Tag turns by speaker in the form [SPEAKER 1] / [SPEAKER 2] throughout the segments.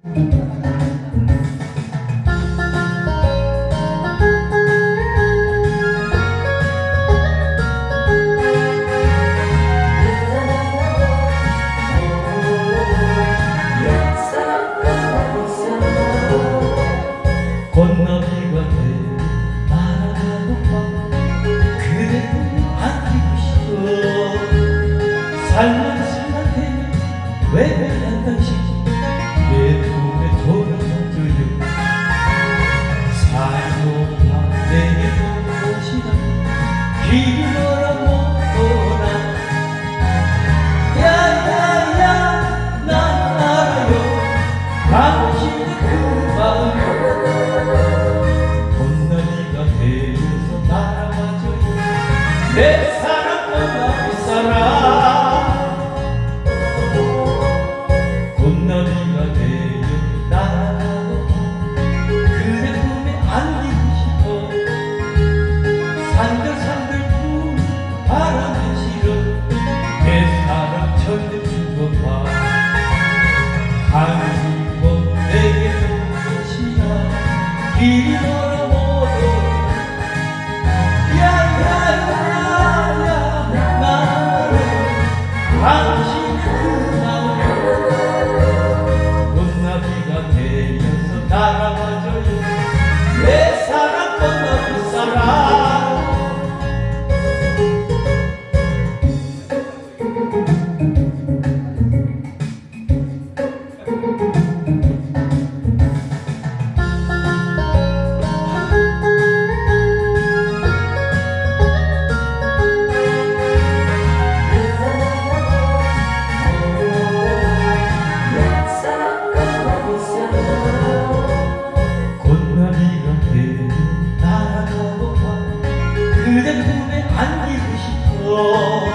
[SPEAKER 1] 꽃나비가 돼 날아가고파 그대 품에 안기고 싶어 살랑살랑해 외면한 당신 내 품에 돌아와줘요 살고파 내게 오시나 길이 멀어 못 오나 야야야 난 알아요 당신의 그 마음 내 사랑보다 윗사랑 꽃나비가 되어 날아가고 그대 품에 안기고 싶어 산들산들 부는 바람에 실어 내 사랑 절대 죽어봐 당신 내게 오시나 길이 멀어 못 오나 당신의 그 마음 꽃나비가 되어서 날아가줘요 내 사랑 꽃나비 사랑 그대 품에 안기고 싶어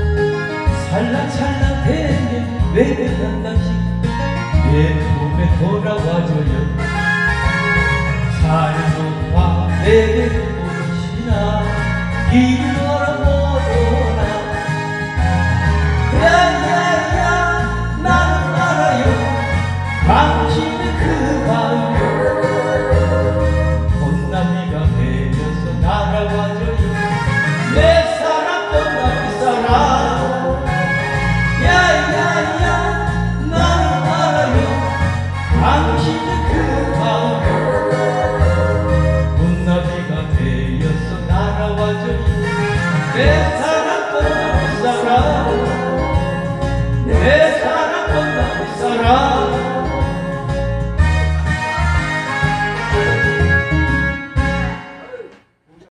[SPEAKER 1] 살랑살랑대면 외면한 당신 내 품에 돌아와줘요 살고파 내게 오시나 길이 멀어 못 오나 야야야 나는 알아요 당신의 그